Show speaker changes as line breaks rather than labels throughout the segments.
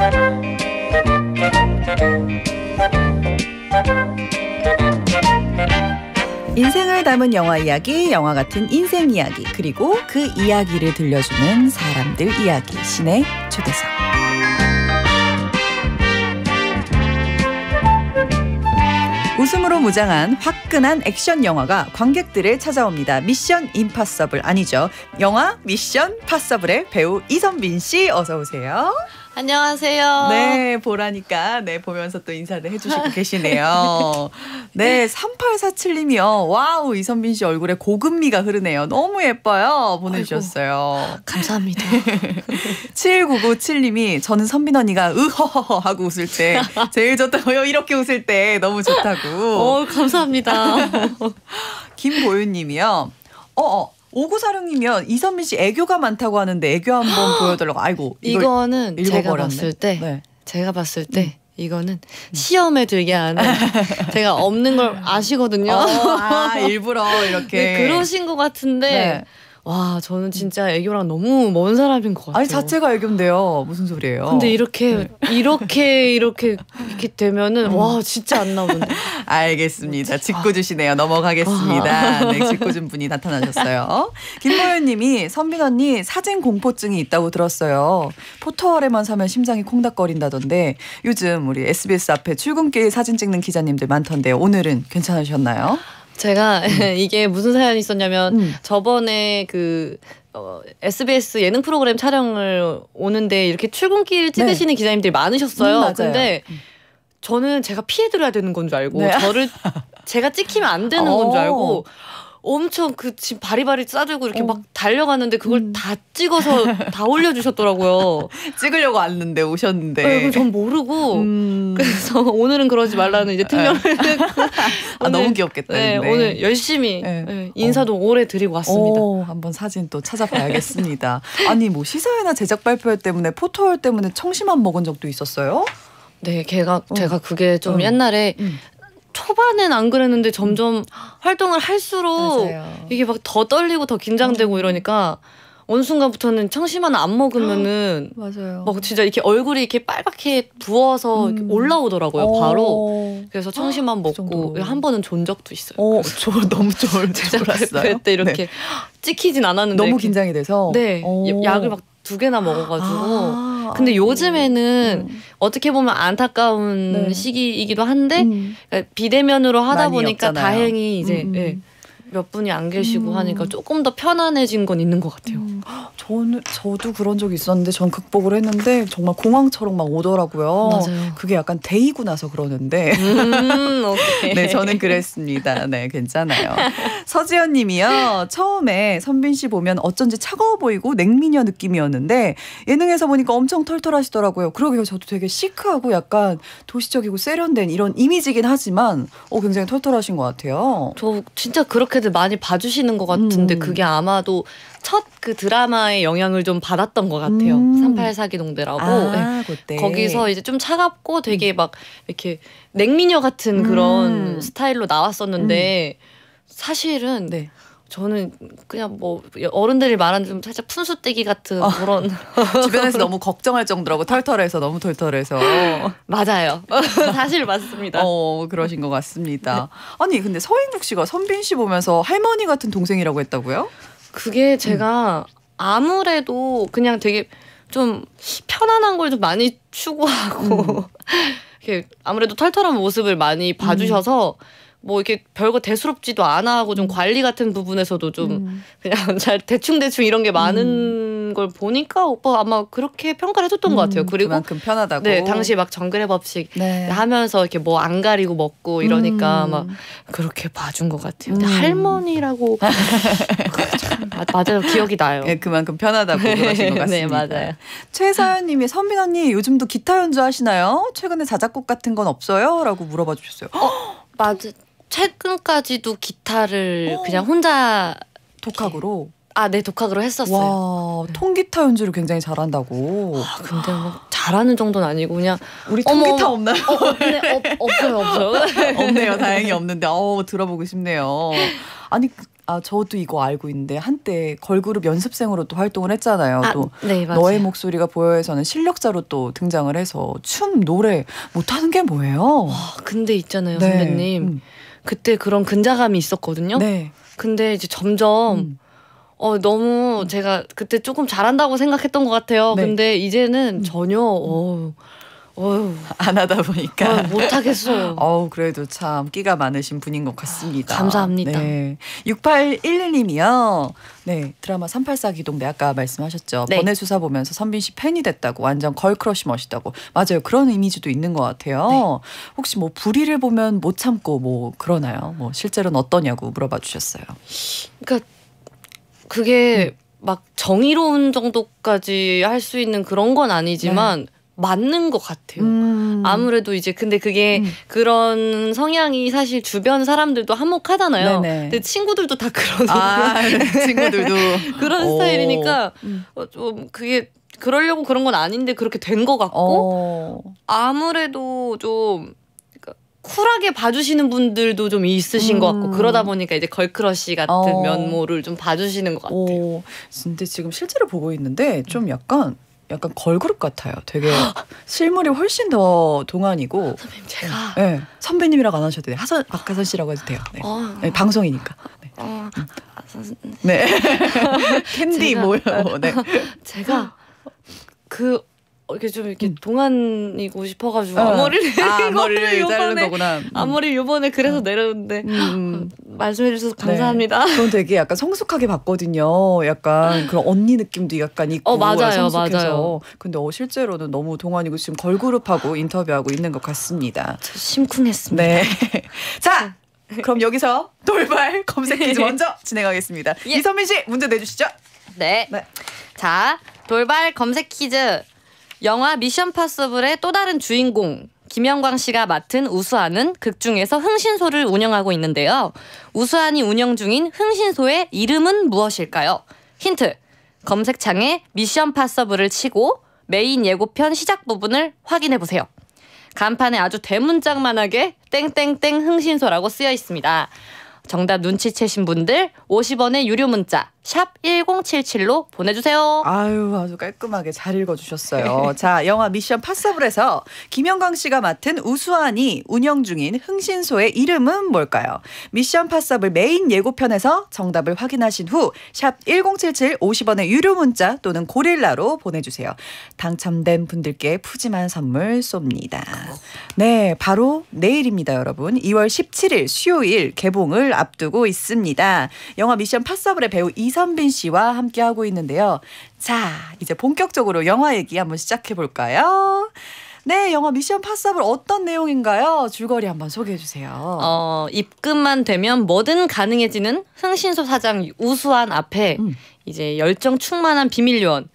인생을 담은 영화 이야기, 영화 같은 인생 이야기, 그리고 그 이야기를 들려주는 사람들 이야기, 신의 초대석. 웃음으로 무장한 화끈한 액션 영화가 관객들을 찾아옵니다. 미션 임파서블 아니죠. 영화 미션 파서블의 배우 이선빈 씨 어서 오세요.
안녕하세요.
네, 보라니까 보면서 또 인사를 해주시고 계시네요. 네, 3847님이요. 와우, 이선빈 씨 얼굴에 고급미가 흐르네요. 너무 예뻐요. 보내주셨어요.
아이고, 감사합니다.
7997님이 저는 선빈 언니가 으허허허 하고 웃을 때 제일 좋다고요. 이렇게 웃을 때 너무 좋다고.
감사합니다.
김보윤님이요. 5946님이요. 이선빈 씨 애교가 많다고 하는데 애교 한번 보여달라고. 아이고.
이거는
읽어버렸네.
제가 봤을 때 이거는 시험에 들게 하는 제가 없는 걸 아시거든요.
일부러 이렇게.
네, 그러신 것 같은데
네.
와 저는 진짜 애교랑 너무 먼 사람인 것 같아요.
아니 자체가 애교인데요. 무슨 소리예요?
근데 이렇게 되면은 와 진짜 안 나오는데.
알겠습니다. 짚고주시네요. 넘어가겠습니다. 네, 짚고준 분이 나타나셨어요. 김보현님이 선빈 언니 사진 공포증이 있다고 들었어요. 포토월에만 사면 심장이 콩닥거린다던데 요즘 우리 SBS 앞에 출근길 사진 찍는 기자님들 많던데요. 오늘은 괜찮으셨나요?
제가 이게 무슨 사연이 있었냐면 저번에 SBS 예능 프로그램 촬영을 오는데 이렇게 출근길 찍으시는 기자님들이 많으셨어요.
맞아요.
근데 저는 제가 피해드려야 되는 건 줄 알고 제가 찍히면 안 되는 건 줄 알고 엄청 지금 바리바리 싸들고 이렇게 막 달려가는데 그걸 다 찍어서 다 올려주셨더라고요.
찍으려고 왔는데 오셨는데.
네, 전 모르고 그래서 오늘은 그러지 말라는 이제 특명을
너무 귀엽겠다.
네, 오늘 열심히 인사도 오래 드리고 왔습니다.
한번 사진 또 찾아봐야겠습니다. 아니 뭐 시사회나 제작 발표 때문에 포토월 때문에 청심환 먹은 적도 있었어요?
네, 제가 그게 좀 옛날에 초반엔 안 그랬는데 점점 활동을 할수록
맞아요.
이게 막 더 떨리고 더 긴장되고 이러니까 어느 순간부터는 청심환 안 먹으면은
맞아요.
막 진짜 이렇게 얼굴이 이렇게 빨갛게 부어서 이렇게 올라오더라고요. 바로. 그래서 청심환 먹고 한 번은 존 적도 있어요.
너무 졸았어요.
그때 이렇게 찍히진 않았는데
너무 긴장이 돼서.
네, 약을 막 2개나 먹어가지고. 근데 요즘에는 어떻게 보면 안타까운 시기이기도 한데 그러니까 비대면으로 하다 보니까
없잖아요.
다행히 이제 몇 분이 안 계시고 하니까 조금 더 편안해진 건 있는 것 같아요.
저도 그런 적이 있었는데 전 극복을 했는데 정말 공황처럼 막 오더라고요.
맞아요.
그게 약간 데이고 나서 그러는데.
오케이.
네, 저는 그랬습니다. 네, 괜찮아요. 서지연 님이요. 처음에 선빈 씨 보면 어쩐지 차가워 보이고 냉미녀 느낌이었는데 예능에서 보니까 엄청 털털하시더라고요. 그러게요. 저도 되게 시크하고 약간 도시적이고 세련된 이런 이미지긴 하지만 굉장히 털털하신 것 같아요.
저 진짜 그렇게들 많이 봐주시는 것 같은데 그게 아마도 첫 그 드라마의 영향을 좀 받았던 것 같아요. 38사기동대라고.
그때.
거기서 이제 좀 차갑고 되게 막 이렇게 냉미녀 같은 그런 스타일로 나왔었는데 사실은 저는 그냥 뭐 어른들이 말하는 좀 살짝 푼수떼기 같은 그런
주변에서 너무 걱정할 정도라고 털털해서 너무 털털해서
맞아요. 사실 맞습니다.
그러신 것 같습니다. 아니 근데 서인국 씨가 선빈 씨 보면서 할머니 같은 동생이라고 했다고요?
그게 제가 아무래도 그냥 되게 좀 편안한 걸 좀 많이 추구하고 이렇게 아무래도 털털한 모습을 많이 봐주셔서 뭐 이렇게 별거 대수롭지도 않아 하고 좀 관리 같은 부분에서도 좀 그냥 잘 대충 이런 게 많은 걸 보니까 오빠 아마 그렇게 평가를 해줬던 것 같아요. 그리고
그만큼 편하다고.
네, 당시 막 정글의 법칙 하면서 이렇게 뭐 안 가리고 먹고 이러니까 막 그렇게 봐준 것 같아요. 근데 할머니라고 맞아요. 기억이 나요.
네, 그만큼 편하다고 그러신 것 같습니다.
네, 맞아요.
최사연님이 선빈 언니 요즘도 기타 연주하시나요? 최근에 자작곡 같은 건 없어요? 라고 물어봐 주셨어요.
맞아. 최근까지도 기타를 그냥 혼자
독학으로?
네, 독학으로 했었어요.
와, 통기타 연주를 굉장히 잘한다고.
근데 뭐 잘하는 정도는 아니고 그냥
우리 통기타 없나요?
없어요.
없네요. 다행히 없는데 들어보고 싶네요. 아니 저도 이거 알고 있는데 한때 걸그룹 연습생으로 또 활동을 했잖아요. 또
네, 맞아요.
너의 목소리가 보여에서는 실력자로 또 등장을 해서 춤, 노래 못하는 게 뭐예요?
와, 근데 있잖아요,
네.
선배님. 그때 그런 근자감이 있었거든요.
네.
근데 이제 점점 너무 제가 그때 조금 잘한다고 생각했던 것 같아요.
네.
근데 이제는 전혀
안 하다 보니까
못하겠어요.
그래도 참 끼가 많으신 분인 것 같습니다.
감사합니다.
네. 6811님이요. 네, 드라마 384 기동대 아까 말씀하셨죠.
네.
번외수사 보면서 선빈 씨 팬이 됐다고, 완전 걸크러쉬 멋있다고. 맞아요. 그런 이미지도 있는 것 같아요.
네.
혹시 뭐 불의를 보면 못 참고 뭐 그러나요? 뭐 실제로는 어떠냐고 물어봐 주셨어요.
그러니까 그게 막 정의로운 정도까지 할 수 있는 그런 건 아니지만 맞는 것 같아요. 아무래도 이제 근데 그게 그런 성향이 사실 주변 사람들도 한몫하잖아요.
네네.
근데 친구들도 다 그런
친구들도
그런 스타일이니까 좀 그게 그러려고 그런 건 아닌데 그렇게 된 것 같고 아무래도 좀 쿨하게 봐주시는 분들도 좀 있으신 것 같고 그러다 보니까 이제 걸크러쉬 같은 면모를 좀 봐주시는 것 같아요.
근데 지금 실제로 보고 있는데 좀 약간 걸그룹 같아요. 되게 실물이 훨씬 더 동안이고.
선배님 제가
네, 선배님이라고 안 하셔도 돼요. 박하선 씨라고 해도 돼요. 네. 네, 방송이니까. 네. 캔디 뭐요? 네.
제가 이렇게 좀 이렇게 동안이고 싶어가지고 앞머리를
자르는 거구나.
앞머리 요번에 그래서 내렸는데 말씀해 주셔서 감사합니다.
전 되게 약간 성숙하게 봤거든요. 약간 그런 언니 느낌도 약간 있고
맞아요,
성숙해서.
맞아요.
근데 실제로는 너무 동안이고 지금 걸그룹하고 인터뷰하고 있는 것 같습니다.
저 심쿵했습니다.
네. 자, 그럼 여기서 돌발 검색 퀴즈 먼저 진행하겠습니다. 이선민 씨 문제 내주시죠.
네. 자, 돌발 검색 퀴즈. 영화 미션 파서블의 또 다른 주인공 김영광 씨가 맡은 우수한은 극 중에서 흥신소를 운영하고 있는데요. 우수한이 운영 중인 흥신소의 이름은 무엇일까요? 힌트. 검색창에 미션 파서블을 치고 메인 예고편 시작 부분을 확인해 보세요. 간판에 아주 대문짝만하게 땡땡땡 흥신소라고 쓰여 있습니다. 정답 눈치채신 분들 50원의 유료 문자 샵 1077로 보내주세요.
아주 깔끔하게 잘 읽어주셨어요. 자, 영화 미션 파서블에서 김영광 씨가 맡은 우수한이 운영 중인 흥신소의 이름은 뭘까요? 미션 파서블 메인 예고편에서 정답을 확인하신 후 샵 1077 50원의 유료 문자 또는 고릴라로 보내주세요. 당첨된 분들께 푸짐한 선물 쏩니다. 네, 바로 내일입니다, 여러분. 2월 17일 수요일 개봉을 앞두고 있습니다. 영화 미션 파서블의 배우 이선빈 씨와 함께하고 있는데요. 자, 이제 본격적으로 영화 얘기 한번 시작해볼까요? 네, 영화 미션 파서블 어떤 내용인가요? 줄거리 한번 소개해 주세요.
입금만 되면 뭐든 가능해지는 흥신소 사장 우수한 앞에 이제 열정 충만한 비밀 요원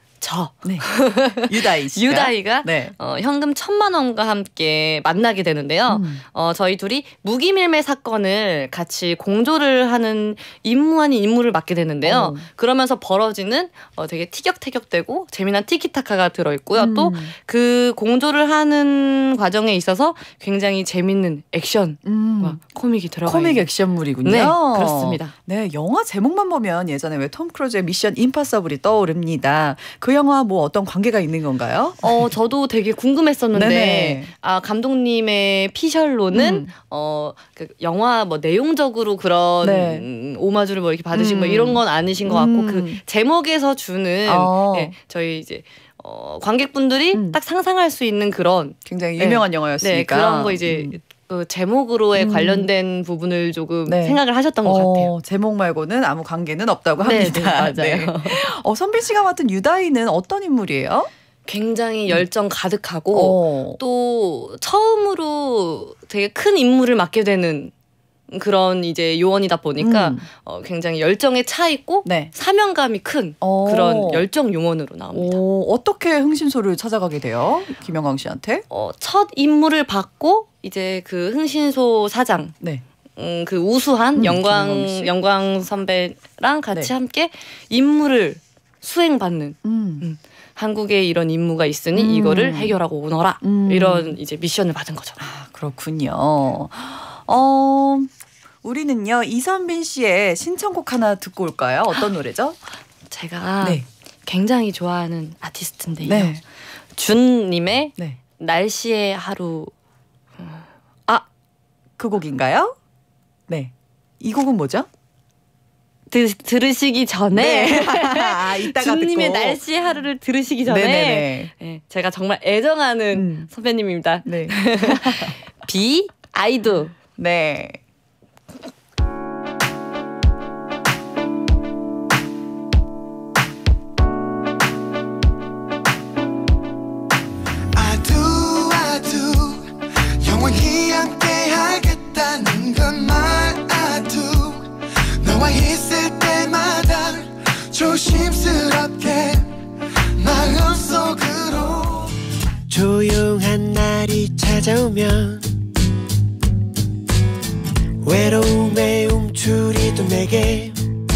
유다이가
네.
현금 1,000만 원과 함께 만나게 되는데요. 저희 둘이 무기밀매 사건을 같이 공조를 하는 임무 아닌 임무를 맡게 되는데요. 그러면서 벌어지는 되게 티격태격되고 재미난 티키타카가 들어있고요. 또 그 공조를 하는 과정에 있어서 굉장히 재밌는 액션과 코믹이 들어가요.
코믹 액션물이군요.
네, 그렇습니다.
네, 영화 제목만 보면 예전에 왜 톰 크루즈의 미션 임파서블이 떠오릅니다. 그 영화 뭐 어떤 관계가 있는 건가요?
저도 되게 궁금했었는데
네네.
감독님의 피셜로는 그 영화 뭐 내용적으로 그런 오마주를 뭐 이렇게 받으신 뭐 이런 건 아니신 것 같고 그 제목에서 주는 저희 이제 관객분들이 딱 상상할 수 있는 그런
굉장히 유명한 영화였으니까.
네, 그런 거 이제 그 제목으로의 관련된 부분을 조금 생각을 하셨던 것 같아요.
제목 말고는 아무 관계는 없다고 합니다.
네, 맞아요.
선빈 씨가 맡은 유다이는 어떤 인물이에요?
굉장히 열정 가득하고 또 처음으로 되게 큰 임무를 맡게 되는 그런 이제 요원이다 보니까 굉장히 열정에 차 있고 사명감이 큰 그런 열정 요원으로 나옵니다.
어떻게 흥신소를 찾아가게 돼요? 김영광 씨한테?
첫 임무를 받고 이제 그 흥신소 사장 그 우수한 영광 선배랑 같이 함께 임무를 수행받는 한국에 이런 임무가 있으니 이거를 해결하고 오너라 이런 이제 미션을 받은 거죠.
그렇군요. 우리는요 이선빈 씨의 신청곡 하나 듣고 올까요? 어떤 노래죠?
제가
네.
굉장히 좋아하는 아티스트인데요.
네.
준님의
네.
날씨의 하루.
그 곡인가요? 네. 이 곡은 뭐죠?
들으시기 전에
네. 이따가
준님의
듣고.
날씨의 하루를 들으시기 전에
네네네.
네, 제가 정말 애정하는 선배님입니다.
네.
비 아이도.
네.
영원히 함께 하겠다는 건 말아도 너와 있을 때마다 조심스럽게 마음속으로 조용한 날이 찾아오면 외로움의 움츠리던 내게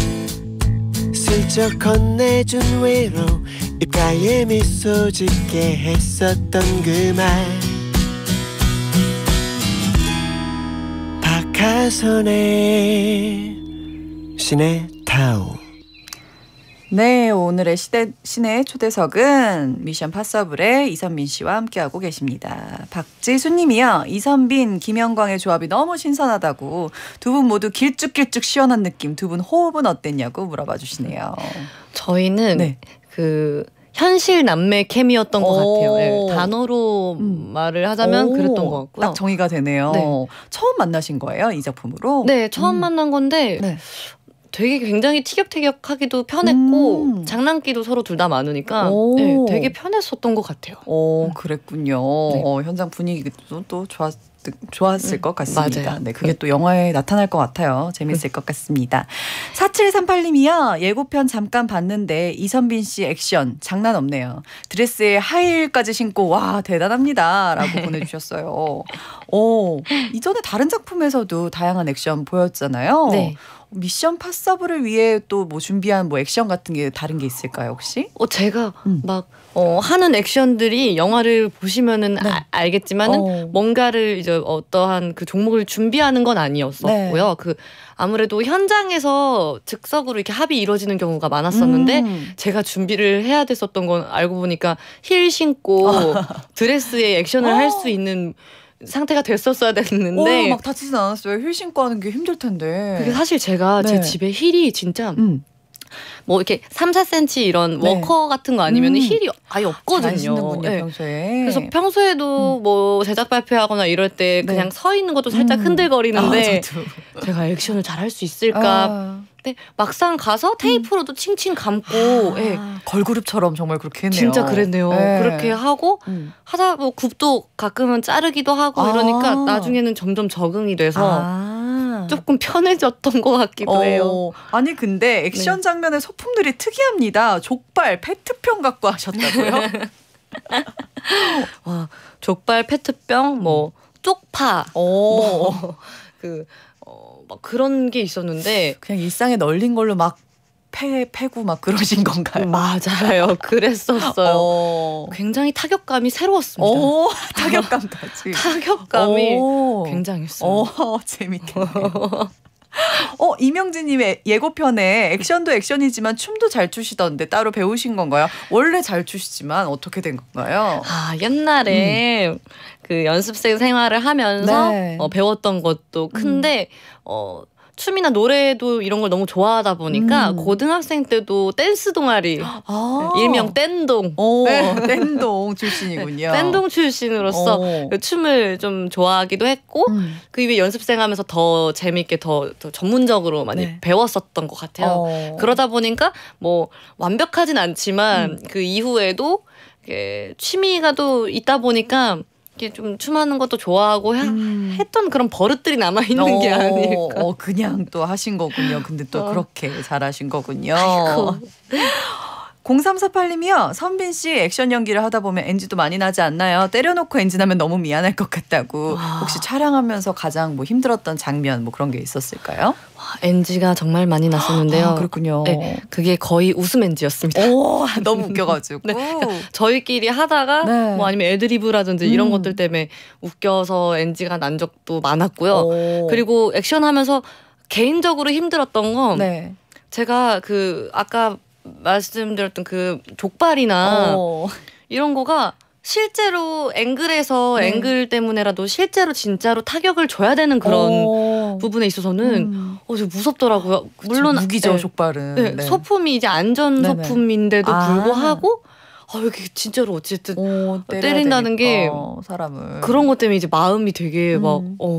슬쩍 건네준 외로 입가에 미소 짓게 했었던 그 말 박하선의 시네타운.
네, 오늘의 시내 초대석은 미션 파서블의 이선빈 씨와 함께하고 계십니다. 박지수님이요. 이선빈, 김영광의 조합이 너무 신선하다고 두 분 모두 길쭉길쭉 시원한 느낌. 두 분 호흡은 어땠냐고 물어봐 주시네요.
저희는
네.
그 현실 남매 케미였던 것 같아요. 네, 단어로 말을 하자면 그랬던 것 같고요.
딱 정의가 되네요.
네.
처음 만나신 거예요, 이 작품으로?
네, 처음 만난 건데
네.
되게 굉장히 티격태격하기도 편했고 장난기도 서로 둘 다 많으니까 네, 되게 편했었던 것 같아요.
그랬군요.
네.
현장 분위기도 또 좋았을 것 같습니다.
맞아요.
네, 그게 또 영화에 나타날 것 같아요. 재밌을 것 같습니다. 4738님이요. 예고편 잠깐 봤는데 이선빈 씨 액션 장난 없네요. 드레스에 하이힐까지 신고 와 대단합니다. 라고 보내주셨어요. 이전에 다른 작품에서도 다양한 액션 보였잖아요.
네.
미션 파서블을 위해 또 뭐 준비한 뭐 액션 같은 게 다른 게 있을까요 혹시?
제가 막 하는 액션들이 영화를 보시면은
네.
알겠지만은 뭔가를 이제 어떠한 그 종목을 준비하는 건 아니었었고요.
네.
그 아무래도 현장에서 즉석으로 이렇게 합이 이루어지는 경우가 많았었는데 제가 준비를 해야 됐었던 건 알고 보니까 힐 신고 드레스에 액션을 할 수 있는 상태가 됐었어야 됐는데
막 다치진 않았어요. 힐 신고 하는 게 힘들 텐데.
그게 사실 제가
네.
제 집에 힐이 진짜 뭐 이렇게 3, 4cm 이런
네.
워커 같은 거 아니면 힐이 아예 없거든요.
잘 신는군요,
네.
평소에.
그래서 평소에도 뭐 제작 발표하거나 이럴 때
네.
그냥 서 있는 것도 살짝 흔들거리는데
저도.
제가 액션을 잘 할 수 있을까? 근데 막상 가서 테이프로도 칭칭 감고 예.
걸그룹처럼 정말 그렇게 했네요.
진짜 그랬네요.
네.
그렇게 하고 하다 뭐 굽도 가끔은 자르기도 하고 이러니까 나중에는 점점 적응이 돼서 조금 편해졌던 것 같기도 해요.
아니 근데 액션 장면의 소품들이 특이합니다. 족발, 페트병 갖고 하셨다고요?
와, 족발, 페트병, 뭐 쪽파, 막 그런 게 있었는데
그냥 일상에 널린 걸로 막 패고 막 그러신 건가요?
맞아요. 그랬었어요. 굉장히 타격감이 새로웠습니다.
타격감까지.
타격감이 굉장했어요.
재밌겠네요. 이명진님의 예고편에 액션도 액션이지만 춤도 잘 추시던데 따로 배우신 건가요? 원래 잘 추시지만 어떻게 된 건가요?
옛날에 그 연습생 생활을 하면서
네.
배웠던 것도 큰데 춤이나 노래도 이런 걸 너무 좋아하다 보니까 고등학생 때도 댄스 동아리 일명 댄동
댄동 출신이군요.
댄동 출신으로서 그 춤을 좀 좋아하기도 했고 그 이후에 연습생하면서 더 재밌게 더 전문적으로 많이 배웠었던 것 같아요. 그러다 보니까 뭐 완벽하진 않지만 그 이후에도 취미가 또 있다 보니까 이게 좀 춤하는 것도 좋아하고 했던 그런 버릇들이 남아 있는 게 아닐까.
그냥 또 하신 거군요. 근데 또 그렇게 잘하신 거군요. 0348님이요. 선빈 씨 액션 연기를 하다 보면 NG도 많이 나지 않나요? 때려놓고 NG 나면 너무 미안할 것 같다고. 혹시 촬영하면서 가장 뭐 힘들었던 장면 뭐 그런 게 있었을까요?
NG가 정말 많이 났었는데요.
아, 그렇군요.
네, 그게 거의 웃음 NG였습니다.
오, 너무 웃겨가지고.
네, 그러니까 저희끼리 하다가
네.
뭐 아니면 애드리브라든지 이런 것들 때문에 웃겨서 NG가 난 적도 많았고요.
오.
그리고 액션하면서 개인적으로 힘들었던 건
네.
제가 그 아까 말씀드렸던 그 족발이나 이런 거가 실제로 앵글에서
네.
앵글 때문에라도 실제로 진짜로 타격을 줘야 되는 그런 부분에 있어서는 좀 무섭더라고요. 물론
무기죠,
네.
족발은.
네,
네.
소품이 이제 안전
네네.
소품인데도
아.
불구하고 여기 진짜로 어쨌든 때린다는 게
사람을
그런 것 때문에 이제 마음이 되게 막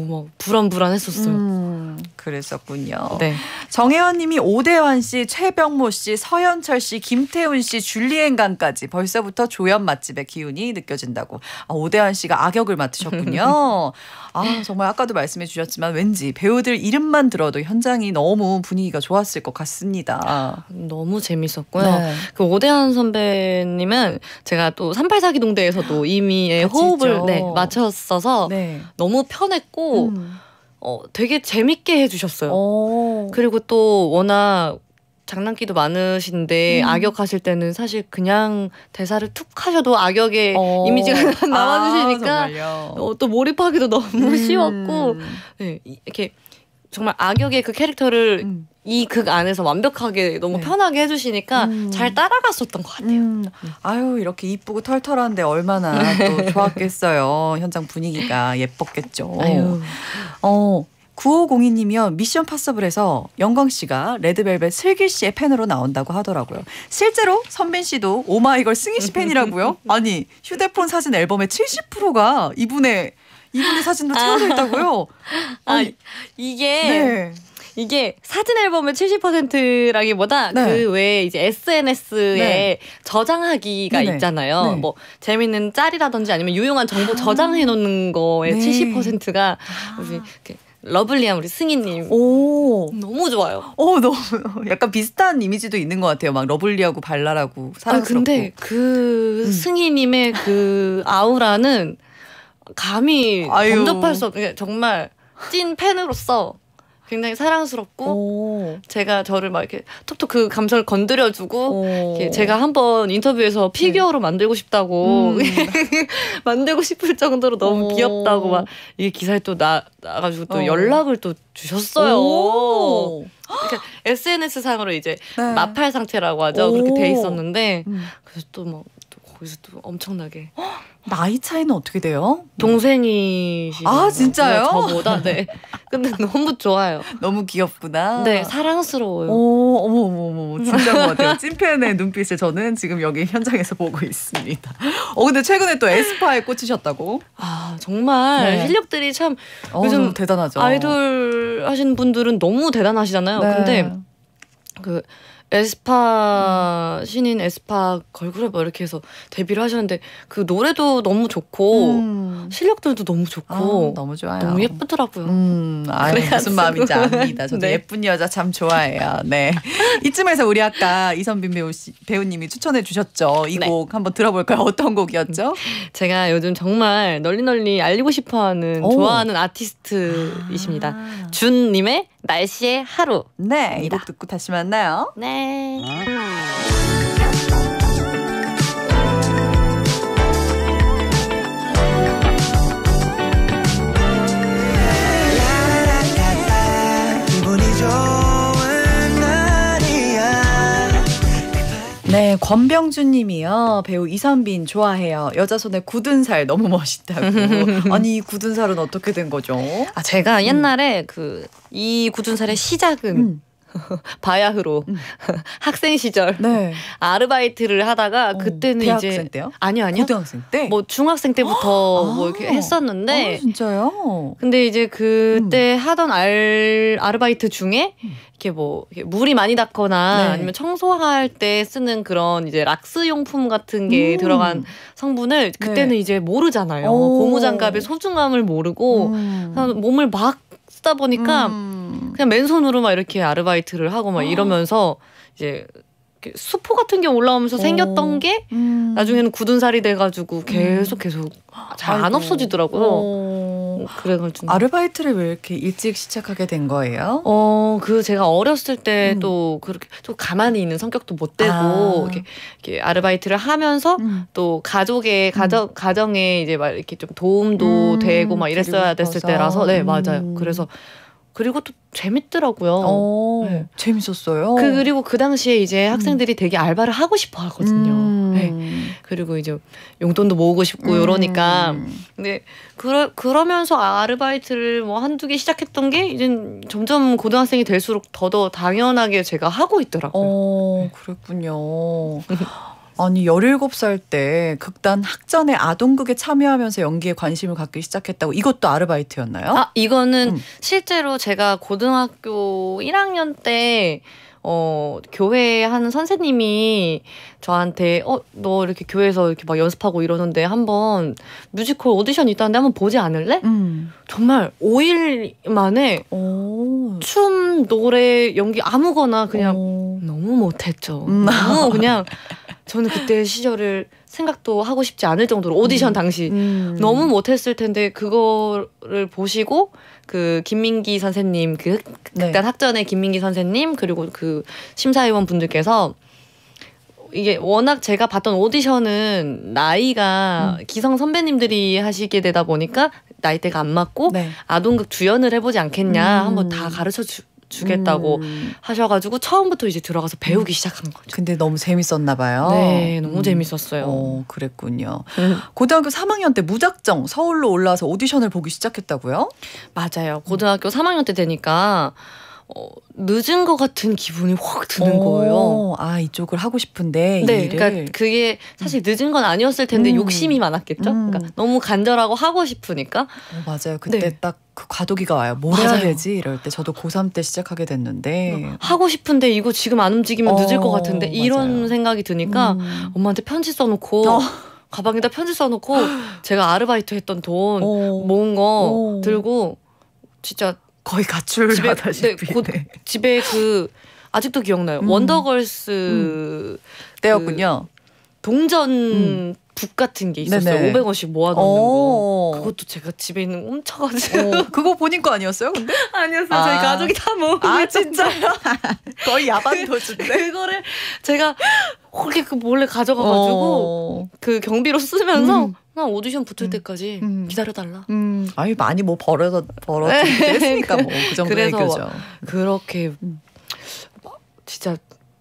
불안불안했었어요.
그랬었군요.
네.
정혜원님이 오대환 씨, 최병모 씨, 서현철 씨, 김태훈 씨, 줄리엔강까지 벌써부터 조연 맛집의 기운이 느껴진다고. 오대환 씨가 악역을 맡으셨군요. 정말 아까도 말씀해 주셨지만 왠지 배우들 이름만 들어도 현장이 너무 분위기가 좋았을 것 같습니다.
너무 재밌었고요.
네.
그 오대환 선배님은 제가 또 3842동대에서도 이미 호흡을 맞췄어서
네.
너무 편했고 되게 재밌게 해주셨어요. 그리고 또 워낙 장난기도 많으신데 악역하실 때는 사실 그냥 대사를 툭 하셔도 악역의 이미지가 나와주시니까 또 몰입하기도 너무 쉬웠고 네, 이렇게 정말 악역의 그 캐릭터를 이 극 안에서 완벽하게 너무 편하게 해주시니까 잘 따라갔었던 것 같아요.
아유, 이렇게 이쁘고 털털한데 얼마나 또 좋았겠어요. 현장 분위기가 예뻤겠죠.
아유.
9502님이요. 미션 파서블에서 영광 씨가 레드벨벳 슬기 씨의 팬으로 나온다고 하더라고요. 실제로 선빈 씨도 오마이걸 승희 씨 팬이라고요? 아니, 휴대폰 사진 앨범의 70%가 이분의 사진도 채워져 있다고요?
이게 사진 앨범의 70%라기보다 그 외에 이제 SNS에 저장하기가 있잖아요.
네.
뭐 재밌는 짤이라든지 아니면 유용한 정보 저장해 놓는 거에 70%가 우리 러블리한 우리 승희님 너무 좋아요.
너무 약간 비슷한 이미지도 있는 것 같아요. 막 러블리하고 발랄하고 사랑스럽고.
근데 그 승희님의 그 아우라는 감히 범접할 수 없는 정말 찐 팬으로서 굉장히 사랑스럽고 제가 저를 막 이렇게 톡톡 그 감성을 건드려주고 제가 한번 인터뷰에서 피규어로 만들고 싶다고 만들고 싶을 정도로 너무 귀엽다고 막 이게 기사에 또 나가지고 또 연락을 또 주셨어요. 그러니까 SNS 상으로 이제 마팔 상태라고 하죠. 그렇게 돼 있었는데 그래서 또 뭐 거기서 또 엄청나게
나이 차이는 어떻게 돼요?
동생이시죠.
진짜요?
저보다. 네. 근데 너무 좋아요.
너무 귀엽구나.
네, 사랑스러워요.
어머, 진짜인 것 같아요. 찐팬의 눈빛을 저는 지금 여기 현장에서 보고 있습니다. 근데 최근에 또 에스파에 꽂히셨다고?
정말 실력들이 참 요즘
대단하죠.
아이돌 하시는 분들은 너무 대단하시잖아요. 근데 그 에스파 신인 에스파 걸그룹 이렇게 해서 데뷔를 하셨는데 그 노래도 너무 좋고 실력들도 너무 좋고
너무 좋아요.
너무 예쁘더라고요.
무슨 마음인지 압니다. 저도 예쁜 여자 참 좋아해요. 네. 이쯤에서 우리 아까 이선빈 배우님이 추천해 주셨죠. 이 곡 한번 들어볼까요? 어떤 곡이었죠?
제가 요즘 정말 널리 알리고 싶어하는 좋아하는 아티스트이십니다. 준님의 날씨의 하루.
네, 이 곡 듣고 다시 만나요.
네.
네, 권병준 님이요. 배우 이선빈 좋아해요. 여자 손에 굳은 살 너무 멋있다고. 아니, 이 굳은 살은 어떻게 된 거죠?
제가 옛날에 이 굳은 살의 시작은 바야흐로 학생 시절 아르바이트를 하다가 그때는
대학생 때요?
아니요.
고등학생 때?
뭐 중학생 때부터 뭐 이렇게 했었는데
진짜요?
근데 이제 그때 하던 아르바이트 중에 이렇게 뭐 물이 많이 닿거나 아니면 청소할 때 쓰는 그런 이제 락스 용품 같은 게 들어간 성분을 그때는 이제 모르잖아요. 고무장갑의 소중함을 모르고 몸을 막 쓰다 보니까 그냥 맨손으로 막 이렇게 아르바이트를 하고 막 이러면서 이제 수포 같은 게 올라오면서 생겼던 게 나중에는 굳은 살이 돼가지고 계속 잘 안 없어지더라고요. 그래가지고
아르바이트를 왜 이렇게 일찍 시작하게 된 거예요?
제가 어렸을 때 또 그렇게 좀 가만히 있는 성격도 못 되고 이렇게 아르바이트를 하면서 또 가정에 이제 막 이렇게 좀 도움도 되고 막 이랬어야 됐을 때라서 네 맞아요. 그래서 그리고 또 재밌더라고요. 네.
재밌었어요.
그리고 그 당시에 이제 학생들이 되게 알바를 하고 싶어 하거든요. 네. 그리고 이제 용돈도 모으고 싶고 이러니까. 근데 그러면서 아르바이트를 뭐 한두 개 시작했던 게 이제 점점 고등학생이 될수록 더더 당연하게 제가 하고 있더라고요.
그랬군요. 아니 17살 때 극단 학전의 아동극에 참여하면서 연기에 관심을 갖기 시작했다고. 이것도 아르바이트였나요?
이거는 실제로 제가 고등학교 1학년 때 교회에 하는 선생님이 저한테 너 이렇게 교회에서 이렇게 막 연습하고 이러는데 한번 뮤지컬 오디션 있다는데 한번 보지 않을래? 정말 5일 만에 춤, 노래, 연기 아무거나 그냥 너무 못했죠. 너무 그냥 저는 그때 시절을 생각도 하고 싶지 않을 정도로 오디션 당시 너무 못했을 텐데 그거를 보시고 그 김민기 선생님 극단 학전의 김민기 선생님 그리고 그 심사위원 분들께서 이게 워낙 제가 봤던 오디션은 나이가 기성 선배님들이 하시게 되다 보니까 나이대가 안 맞고 아동극 주연을 해보지 않겠냐 한번 다 가르쳐 주겠다고 하셔가지고 처음부터 이제 들어가서 배우기 시작한 거죠.
근데 너무 재밌었나 봐요.
네, 너무 재밌었어요.
그랬군요. 고등학교 3학년 때 무작정 서울로 올라와서 오디션을 보기 시작했다고요?
맞아요. 고등학교 3학년 때 되니까 늦은 것 같은 기분이 확 드는 거예요.
이쪽을 하고 싶은데
네,
이 일을.
그러니까 그게 사실 늦은 건 아니었을 텐데 욕심이 많았겠죠. 그러니까 너무 간절하고 하고 싶으니까.
맞아요. 그때 딱 그 과도기가 와요. 뭘 해야 되지? 이럴 때 저도 고3 때 시작하게 됐는데
하고 싶은데 이거 지금 안 움직이면 늦을 것 같은데 이런 생각이 드니까 엄마한테 편지 써놓고 가방에다 편지 써놓고 제가 아르바이트 했던 돈 모은 거 들고 진짜
거의 가출하다시피
집에 아직도 기억나요. 원더걸스
때였군요.
동전 북 같은 게 있었어요. 500원씩 모아놓는 거. 그것도 제가 집에 있는 거 훔쳐가지고.
그거 본인 거 아니었어요? 근데?
아니었어요. 저희 가족이 다 모으고
진짜요? 거의 야반 도주인데?
그거를 제가 그렇게 몰래 가져가가지고 그 경비로 쓰면서 난 오디션 붙을 때까지 기다려달라.
많이 뭐 했으니까 뭐 그 정도 얘기죠.
그렇게 진짜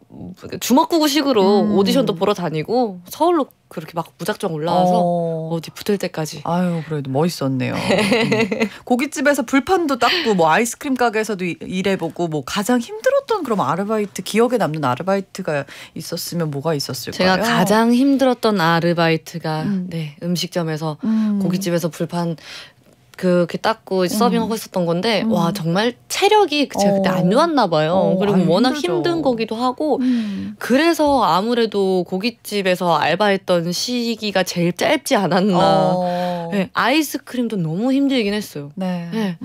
주먹구구식으로 오디션도 보러 다니고 서울로 그렇게 막 무작정 올라와서 어디 붙을 때까지.
그래도 멋있었네요. 고깃집에서 불판도 닦고 뭐 아이스크림 가게에서도 일해보고 뭐 가장 힘들었던 그럼 아르바이트 기억에 남는 아르바이트가 있었으면 뭐가 있었을까요?
제가 가장 힘들었던 아르바이트가 음식점에서 고깃집에서 불판 그렇게 닦고 서빙하고 있었던 건데 와 정말 체력이 제가 그때 안 좋았나 봐요. 그리고 워낙
힘들죠.
힘든 거기도 하고 그래서 아무래도 고깃집에서 알바했던 시기가 제일 짧지 않았나. 네, 아이스크림도 너무 힘들긴 했어요.
네.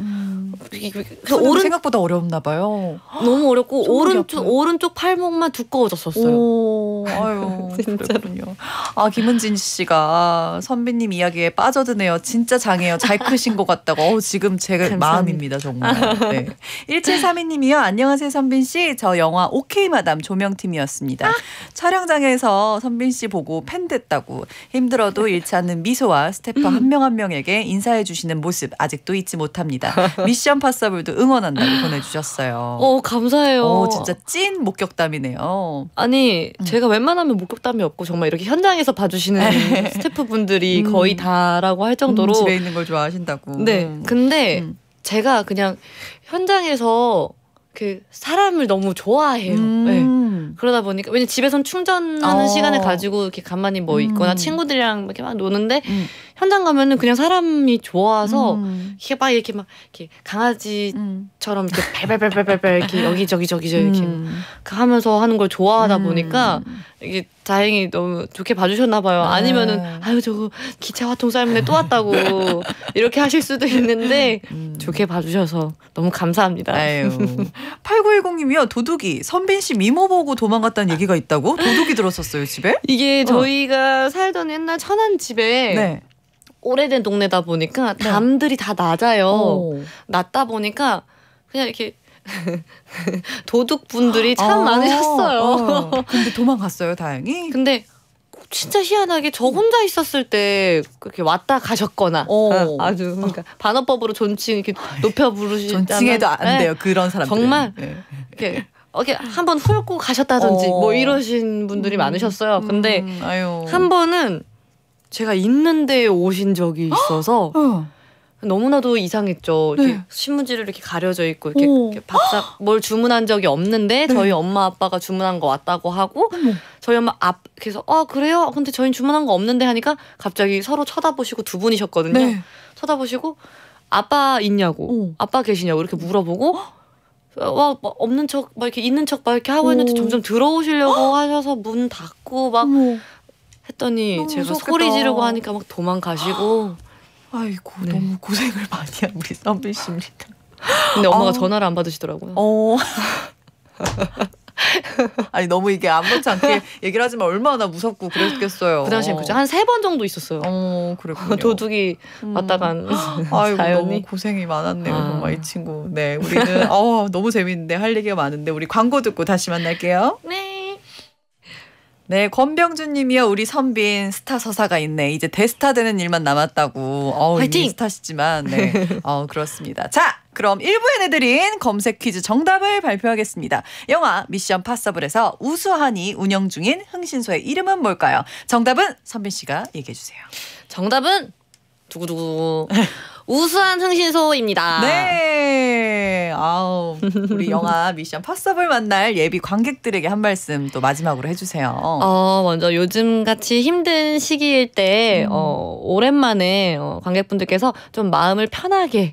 생각보다
어렵나 봐요.
너무 어렵고 오른쪽 팔목만 두꺼워졌었어요.
그렇군요. 김은진 씨가 선배님 이야기에 빠져드네요. 진짜 장해요. 잘 크신 것 같다고. 지금 제 마음입니다. 정말. 1732님이요. 안녕하세요 선빈 씨. 저 영화 오케이 마담 조명팀이었습니다. 촬영장에서 선빈 씨 보고 팬 됐다고. 힘들어도 잃지 않는 미소와 스태프 한 명 한 명에게 인사해 주시는 모습 아직도 잊지 못합니다. 미션 파서블도 응원한다고 보내주셨어요.
감사해요.
진짜 찐 목격담이네요.
아니 제가 웬만하면 목격담이 없고 정말 이렇게 현장에서 봐주시는 스태프분들이 거의 다라고 할 정도로
집에 있는 걸 좋아하신다고.
네. 근데 제가 그냥 현장에서 그 사람을 너무 좋아해요. 네. 그러다 보니까 왜냐면 집에선 충전하는 시간을 가지고 이렇게 가만히 뭐 있거나 친구들이랑 이렇게 막 노는데 현장 가면은 그냥 사람이 좋아서 이렇게 막 이렇게 강아지처럼 이렇게 발발발발발 이렇게 여기저기 이렇게 하면서 하는 걸 좋아하다 보니까 이게 다행히 너무 좋게 봐주셨나 봐요. 아니면은 아유 저거 기차 화통 삶네 또 왔다고 이렇게 하실 수도 있는데 좋게 봐주셔서 너무 감사합니다.
아유. 8910님이요. 도둑이 선빈 씨 미모 보고 도망갔다는 얘기가 있다고? 도둑이 들었었어요 집에?
이게 저희가 살던 옛날 천안 집에
네.
오래된 동네다 보니까 담들이 다 낮아요. 낮다 보니까 그냥 이렇게 도둑분들이 참 많으셨어요.
근데 도망갔어요 다행히?
근데 진짜 희한하게 저 혼자 있었을 때 그렇게 왔다 가셨거나 아주 그러니까 반어법으로 존칭 이렇게 높여 부르시다면
존칭해도 안 돼요. 그런 사람들.
정말 이렇게 한번 훑고 가셨다든지 뭐 이러신 분들이 많으셨어요. 근데 한 번은 제가 있는 데에 오신 적이 있어서 너무나도 이상했죠. 이렇게 신문지를 이렇게 가려져 있고 이렇게 밥상 뭘 주문한 적이 없는데 저희 엄마 아빠가 주문한 거 왔다고 하고 저희 엄마 그래서 그래요? 근데 저희는 주문한 거 없는데 하니까 갑자기 서로 쳐다보시고 두 분이셨거든요. 쳐다보시고 아빠 있냐고 아빠 계시냐고 이렇게 물어보고 없는 척 막 이렇게 있는 척 막 이렇게 하고 있는데 점점 들어오시려고 하셔서 문 닫고 막 했더니 제가
무섭겠다.
소리 지르고 하니까 막 도망가시고
아이고 너무 고생을 많이 한 우리 선빈 씨입니다.
근데 엄마가 전화를 안 받으시더라고요.
아니 너무 이게 아무렇지 않게 얘기를 하지만 얼마나 무섭고 그랬겠어요.
그 당시엔 그죠. 한 3번 정도 있었어요.
그랬군요.
도둑이 왔다 간
아이고
사연이.
너무 고생이 많았네요. 정말 이 친구. 네, 우리는 너무 재밌는데 할 얘기가 많은데 우리 광고 듣고 다시 만날게요.
네.
네, 권병준 님이요. 우리 선빈 스타 서사가 있네. 이제 대스타 되는 일만 남았다고.
화이팅!
이미 스타시지만 네. 그렇습니다. 자, 그럼 1부에 내드린 검색 퀴즈 정답을 발표하겠습니다. 영화 미션 파서블에서 우수한이 운영 중인 흥신소의 이름은 뭘까요? 정답은 선빈 씨가 얘기해 주세요.
정답은 두구두구 우수한 흥신소입니다.
네. 우리 영화 미션 파서블 만날 예비 관객들에게 한 말씀 또 마지막으로 해주세요.
먼저 요즘같이 힘든 시기일 때 오랜만에 관객분들께서 좀 마음을 편하게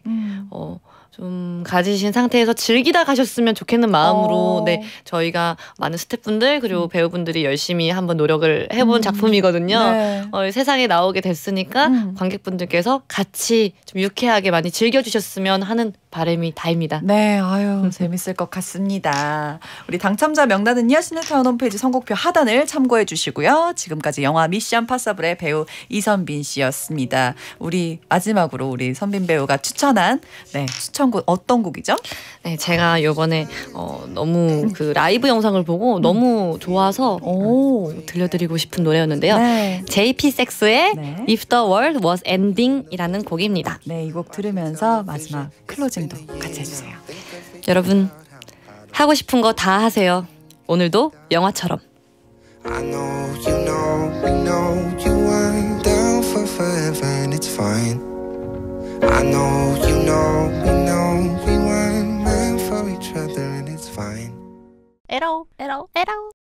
좀 가지신 상태에서 즐기다 가셨으면 좋겠는 마음으로 네 저희가 많은 스태프분들 그리고 배우분들이 열심히 한번 노력을 해본 작품이거든요.
네.
세상에 나오게 됐으니까 관객분들께서 같이 좀 유쾌하게 많이 즐겨주셨으면 하는 바람이 다입니다.
네, 재밌을 것 같습니다. 우리 당첨자 명단은요 시네타운 홈페이지 선곡표 하단을 참고해 주시고요. 지금까지 영화 미션 파서블의 배우 이선빈 씨였습니다. 우리 마지막으로 우리 선빈 배우가 추천한 추천곡 어떤 곡이죠?
네, 제가 이번에 너무 그 라이브 영상을 보고 너무 좋아서 들려드리고 싶은 노래였는데요.
네.
JP 섹스의 If the World Was Ending이라는 곡입니다.
네, 이 곡 들으면서 마지막 클로징도 같이 해주세요.
여러분 하고 싶은 거 다 하세요. 오늘도 영화처럼.
I know you know we know you weren't down for forever and it's fine. I know you know we know we weren't meant for each other and it's fine.
에러.